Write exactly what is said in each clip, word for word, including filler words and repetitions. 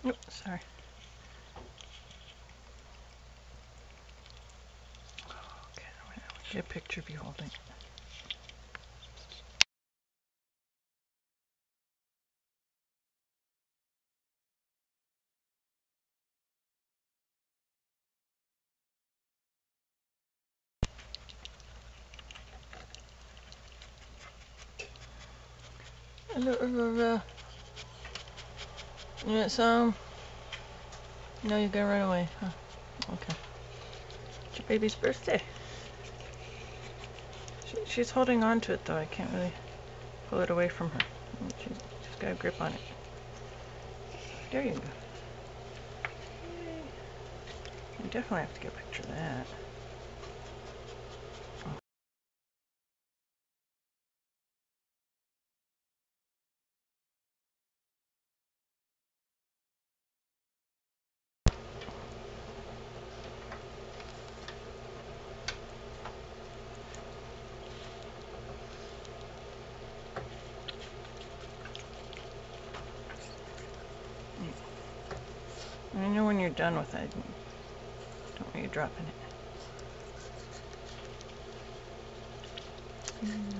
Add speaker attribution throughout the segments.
Speaker 1: Oops, sorry. Okay, I'm gonna get a picture of you holding it. Hello, Aurora. You want some? No, you're gonna run away, huh? Okay. It's your baby's birthday. She, she's holding on to it though. I can't really pull it away from her. She, she's got a grip on it. There you go. You definitely have to get a picture of that. I know when you're done with it. Don't want you dropping it. Mm.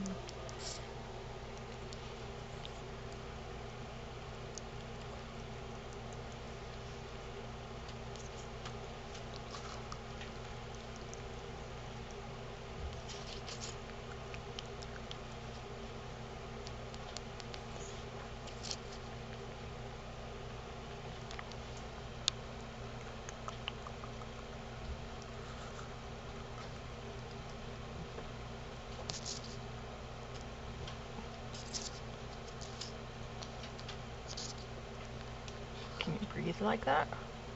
Speaker 1: Can you breathe like that?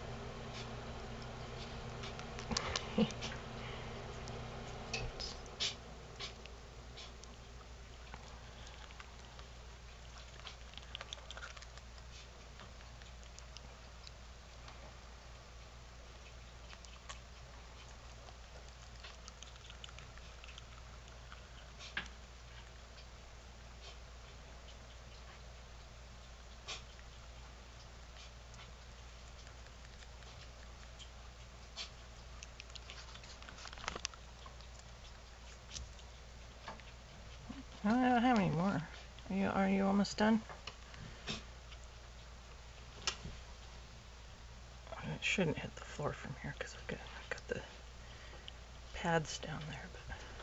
Speaker 1: I don't have any more. Are you, are you almost done? It shouldn't hit the floor from here because I've got, I've got the pads down there. But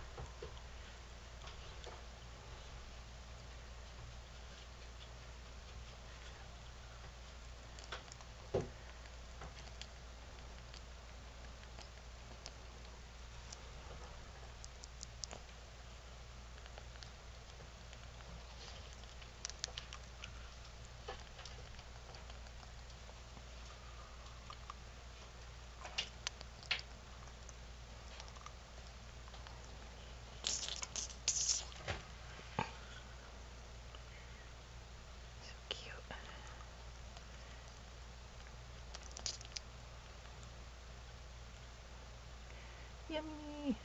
Speaker 1: yummy.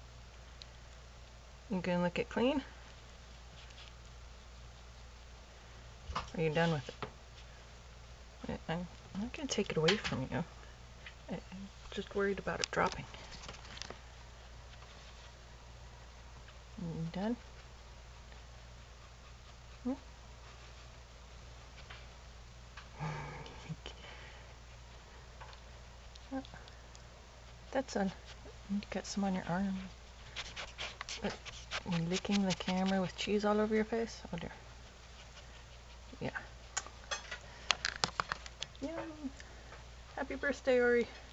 Speaker 1: You gonna lick it clean? Are you done with it? I, I'm not gonna take it away from you. I, I'm just worried about it dropping. You done? Hmm? Oh, that's on. You got some on your arm. But you're licking the camera with cheese all over your face? Oh dear. Yeah. Yum. Happy birthday, Ori.